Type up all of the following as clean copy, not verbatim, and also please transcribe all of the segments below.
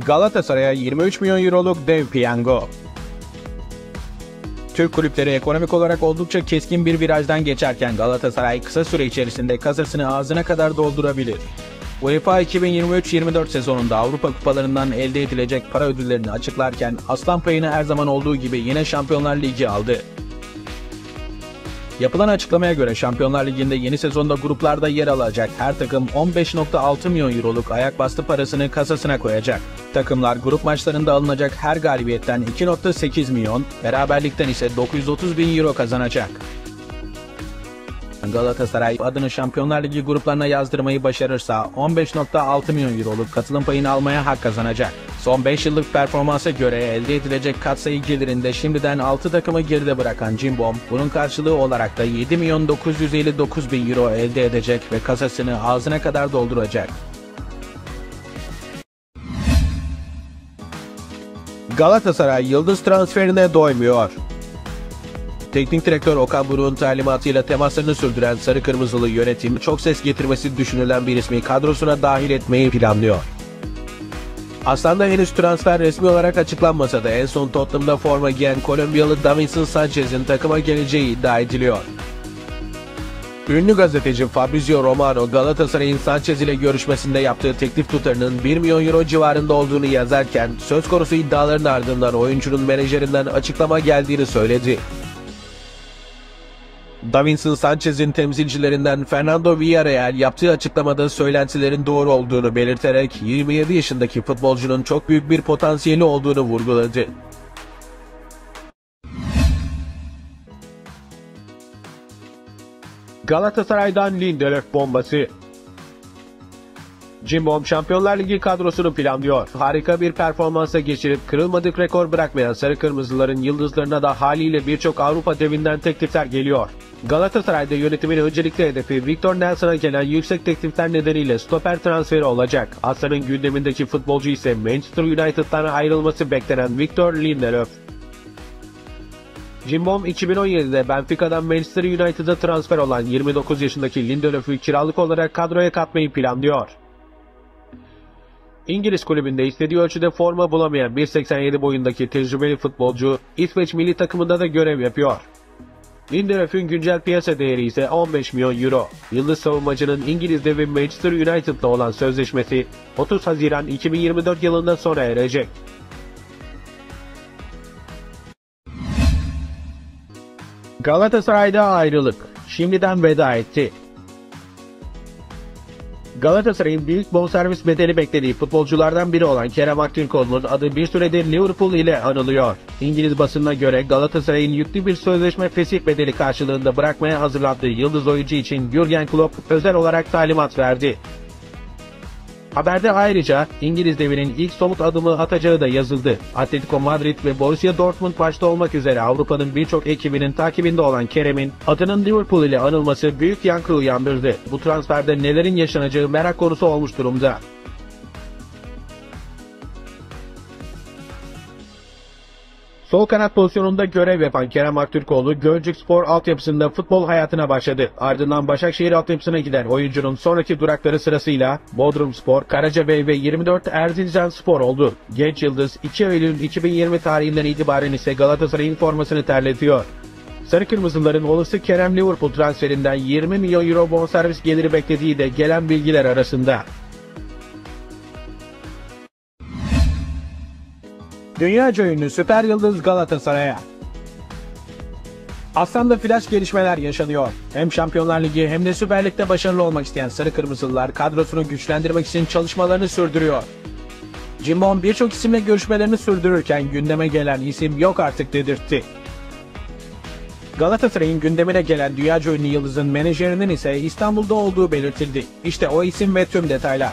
Galatasaray'a 23 milyon euroluk dev piyango. Türk kulüpleri ekonomik olarak oldukça keskin bir virajdan geçerken Galatasaray kısa süre içerisinde kasasını ağzına kadar doldurabilir. UEFA 2023-24 sezonunda Avrupa kupalarından elde edilecek para ödüllerini açıklarken aslan payını her zaman olduğu gibi yine Şampiyonlar Ligi aldı. Yapılan açıklamaya göre Şampiyonlar Ligi'nde yeni sezonda gruplarda yer alacak her takım 15,6 milyon euroluk ayakbastı parasını kasasına koyacak. Takımlar grup maçlarında alınacak her galibiyetten 2,8 milyon, beraberlikten ise 930 bin euro kazanacak. Galatasaray adını Şampiyonlar Ligi gruplarına yazdırmayı başarırsa 15,6 milyon euroluk katılım payını almaya hak kazanacak. Son 5 yıllık performansa göre elde edilecek katsayı gelirinde şimdiden 6 takımı geride bırakan Cimbom, bunun karşılığı olarak da 7 milyon 959 bin euro elde edecek ve kasasını ağzına kadar dolduracak. Galatasaray yıldız transferine doymuyor. Teknik direktör Okan Buruk'un talimatıyla temaslarını sürdüren Sarı Kırmızılı yönetim çok ses getirmesi düşünülen bir ismi kadrosuna dahil etmeyi planlıyor. Aslında henüz transfer resmi olarak açıklanmasa da en son Tottenham'da forma giyen Kolombiyalı Davinson Sanchez'in takıma geleceği iddia ediliyor. Ünlü gazeteci Fabrizio Romano Galatasaray'ın Sanchez ile görüşmesinde yaptığı teklif tutarının 1 milyon euro civarında olduğunu yazarken söz konusu iddiaların ardından oyuncunun menajerinden açıklama geldiğini söyledi. Davinson Sanchez'in temsilcilerinden Fernando Villarreal yaptığı açıklamada söylentilerin doğru olduğunu belirterek 27 yaşındaki futbolcunun çok büyük bir potansiyeli olduğunu vurguladı. Galatasaray'dan Lindelöf bombası. Cimbom Şampiyonlar Ligi kadrosunu planlıyor. Harika bir performansa geçirip kırılmadık rekor bırakmayan Sarı Kırmızıların yıldızlarına da haliyle birçok Avrupa devinden teklifler geliyor. Galatasaray'da yönetimin öncelikli hedefi Victor Nelson'a gelen yüksek teklifler nedeniyle stoper transferi olacak. Aslan'ın gündemindeki futbolcu ise Manchester United'dan ayrılması beklenen Victor Lindelöf. Cimbom 2017'de Benfica'dan Manchester United'a transfer olan 29 yaşındaki Lindelöf'ü kiralık olarak kadroya katmayı planlıyor. İngiliz kulübünde istediği ölçüde forma bulamayan 1,87 boyundaki tecrübeli futbolcu İsveç milli takımında da görev yapıyor. Lindelöf'ün güncel piyasa değeri ise 15 milyon euro. Yıldız savunmacının İngiliz devi Manchester United'la olan sözleşmesi 30 Haziran 2024 yılında sona erecek. Galatasaray'da ayrılık. Şimdiden veda etti. Galatasaray'ın büyük bonservis bedeli beklediği futbolculardan biri olan Kerem Aktürkoğlu'nun adı bir süredir Liverpool ile anılıyor. İngiliz basınına göre Galatasaray'ın yüklü bir sözleşme fesih bedeli karşılığında bırakmaya hazırlandığı yıldız oyuncu için Jürgen Klopp özel olarak talimat verdi. Haberde ayrıca İngiliz devinin ilk somut adımı atacağı da yazıldı. Atletico Madrid ve Borussia Dortmund başta olmak üzere Avrupa'nın birçok ekibinin takibinde olan Kerem'in adının Liverpool ile anılması büyük yankı uyandırdı. Bu transferde nelerin yaşanacağı merak konusu olmuş durumda. Sol kanat pozisyonunda görev yapan Kerem Aktürkoğlu, Gölcükspor altyapısında futbol hayatına başladı. Ardından Başakşehir altyapısına giden oyuncunun sonraki durakları sırasıyla Bodrumspor, Karacabey ve 24 Erzincanspor oldu. Genç yıldız 2 Eylül 2020 tarihinden itibaren ise Galatasaray'ın formasını terletiyor. Sarı Kırmızıların olası Kerem Liverpool transferinden 20 milyon euro bonservis geliri beklediği de gelen bilgiler arasında. Dünyaca ünlü süper yıldız Galatasaray'a. Aslan'da flash gelişmeler yaşanıyor. Hem Şampiyonlar Ligi hem de Süper Lig'de başarılı olmak isteyen Sarı Kırmızılılar kadrosunu güçlendirmek için çalışmalarını sürdürüyor. Cimbom birçok isimle görüşmelerini sürdürürken gündeme gelen isim yok artık dedirtti. Galatasaray'ın gündemine gelen dünyaca ünlü yıldızın menajerinin ise İstanbul'da olduğu belirtildi. İşte o isim ve tüm detaylar.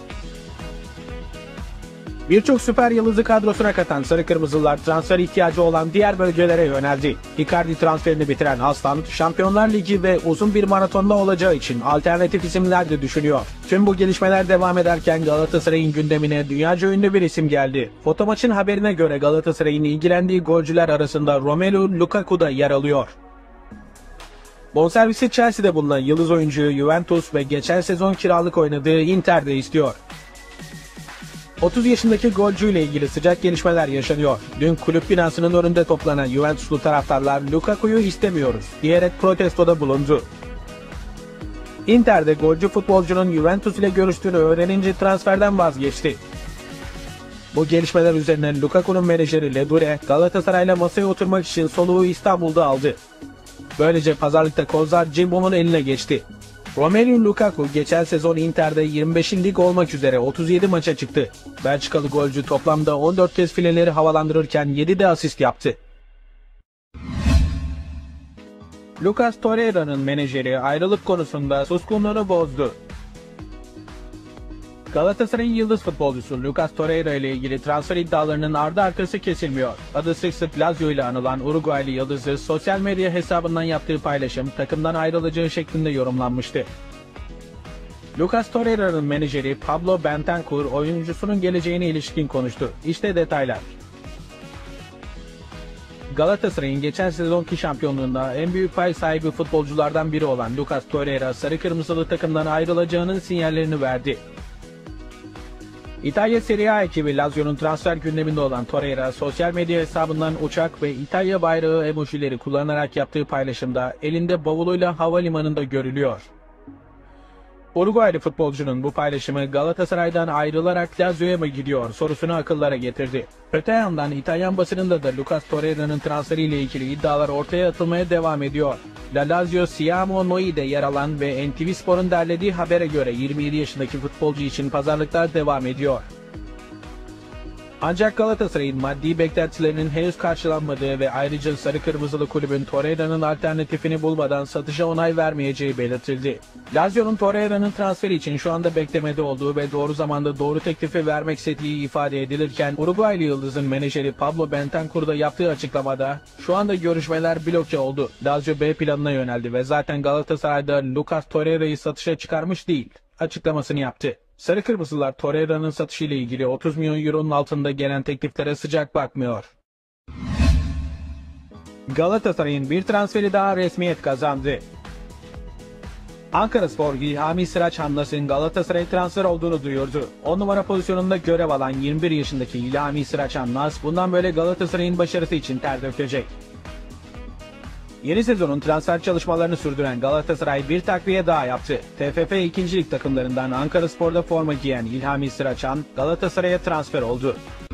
Birçok süper yıldızı kadrosuna katan Sarı Kırmızılar transfer ihtiyacı olan diğer bölgelere yöneldi. Icardi transferini bitiren Aslan, Şampiyonlar Ligi ve uzun bir maratonda olacağı için alternatif isimler de düşünüyor. Tüm bu gelişmeler devam ederken Galatasaray'ın gündemine dünyaca ünlü bir isim geldi. Fotomaç'ın haberine göre Galatasaray'ın ilgilendiği golcüler arasında Romelu Lukaku da yer alıyor. Bonservisi Chelsea'de bulunan yıldız oyuncuyu Juventus ve geçen sezon kiralık oynadığı Inter de istiyor. 30 yaşındaki golcü ile ilgili sıcak gelişmeler yaşanıyor. Dün kulüp binasının önünde toplanan Juventuslu taraftarlar "Lukaku'yu istemiyoruz" diyerek protestoda bulundu. Inter'de golcü futbolcunun Juventus ile görüştüğünü öğrenince transferden vazgeçti. Bu gelişmeler üzerine Lukaku'nun menajeri Ledure, Galatasaray'la masaya oturmak için soluğu İstanbul'da aldı. Böylece pazarlıkta kozlar Cimbom'un eline geçti. Romelu Lukaku geçen sezon Inter'de 25. lig olmak üzere 37 maça çıktı. Belçikalı golcü toplamda 14 kez fileleri havalandırırken 7 de asist yaptı. Lucas Torreira'nın menajeri ayrılık konusunda suskunluğunu bozdu. Galatasaray'ın yıldız futbolcusu Lucas Torreira ile ilgili transfer iddialarının ardı arkası kesilmiyor. Adı sık sık Lazio ile anılan Uruguaylı yıldızı sosyal medya hesabından yaptığı paylaşım takımdan ayrılacağı şeklinde yorumlanmıştı. Lucas Torreira'nın menajeri Pablo Bentancur oyuncusunun geleceğine ilişkin konuştu. İşte detaylar. Galatasaray'ın geçen sezonki şampiyonluğunda en büyük pay sahibi futbolculardan biri olan Lucas Torreira, sarı kırmızılı takımdan ayrılacağının sinyallerini verdi. İtalya Serie A ekibi Lazio'nun transfer gündeminde olan Torreira, sosyal medya hesabından uçak ve İtalya bayrağı emojileri kullanarak yaptığı paylaşımda elinde bavuluyla havalimanında görülüyor. Uruguaylı futbolcunun bu paylaşımı Galatasaray'dan ayrılarak Lazio'ya mı gidiyor sorusunu akıllara getirdi. Öte yandan İtalyan basınında da Lucas Torreira'nın transferiyle ilgili iddialar ortaya atılmaya devam ediyor. La Lazio Siamo Noi'de yer alan ve NTV Spor'un derlediği habere göre 27 yaşındaki futbolcu için pazarlıklar devam ediyor. Ancak Galatasaray'ın maddi beklentilerinin henüz karşılanmadığı ve ayrıca sarı kırmızılı kulübün Torreira'nın alternatifini bulmadan satışa onay vermeyeceği belirtildi. Lazio'nun Torreira'nın transferi için şu anda beklemede olduğu ve doğru zamanda doğru teklifi vermek istediği ifade edilirken Uruguaylı yıldızın menajeri Pablo Bentancur da yaptığı açıklamada "Şu anda görüşmeler bloke oldu. Lazio B planına yöneldi ve zaten Galatasaray'da Lucas Torreira'yı satışa çıkarmış değil" açıklamasını yaptı. Sarı Kırmızılar Torreira'nın satışı ile ilgili 30 milyon euronun altında gelen tekliflere sıcak bakmıyor. Galatasaray'ın bir transferi daha resmiyet kazandı. Ankaraspor İlhami Sıraç Hanlas'ın Galatasaray transfer olduğunu duyurdu. 10 numara pozisyonunda görev alan 21 yaşındaki İlhami Sıraç Hanlas bundan böyle Galatasaray'ın başarısı için ter dökecek. Yeni sezonun transfer çalışmalarını sürdüren Galatasaray bir takviye daha yaptı. TFF 2. Lig takımlarından Ankaraspor'da forma giyen İlhami Sıraçan Galatasaray'a transfer oldu.